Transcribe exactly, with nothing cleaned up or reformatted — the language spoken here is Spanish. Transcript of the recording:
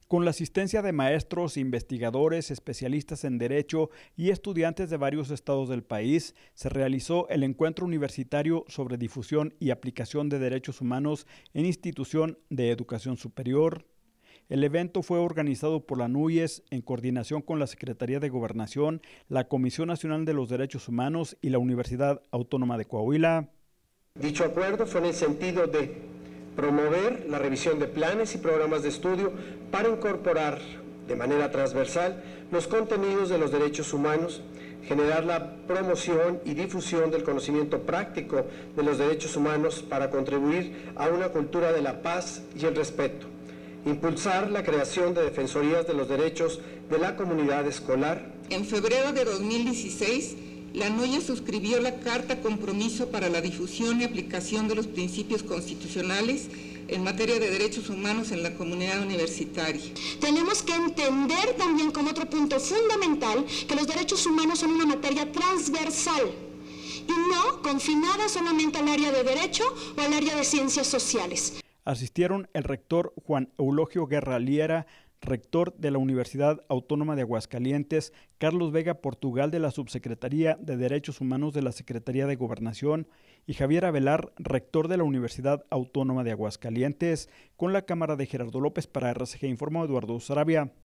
Con la asistencia de maestros, investigadores, especialistas en Derecho y estudiantes de varios estados del país, se realizó el Encuentro Universitario sobre Difusión y Aplicación de Derechos Humanos en Institución de Educación Superior. El evento fue organizado por la NUYES en coordinación con la Secretaría de Gobernación, la Comisión Nacional de los Derechos Humanos y la Universidad Autónoma de Coahuila. Dicho acuerdo fue en el sentido de promover la revisión de planes y programas de estudio para incorporar de manera transversal los contenidos de los derechos humanos, generar la promoción y difusión del conocimiento práctico de los derechos humanos para contribuir a una cultura de la paz y el respeto, impulsar la creación de defensorías de los derechos de la comunidad escolar. En febrero de dos mil dieciséis, la NUYES suscribió la Carta Compromiso para la Difusión y Aplicación de los Principios Constitucionales en materia de derechos humanos en la comunidad universitaria. Tenemos que entender también como otro punto fundamental que los derechos humanos son una materia transversal y no confinada solamente al área de derecho o al área de ciencias sociales. Asistieron el rector Juan Eulogio Guerra Liera, rector de la Universidad Autónoma de Aguascalientes, Carlos Vega Portugal de la Subsecretaría de Derechos Humanos de la Secretaría de Gobernación y Javier Avelar, rector de la Universidad Autónoma de Aguascalientes. Con la cámara de Gerardo López para R C G informó Eduardo Sarabia.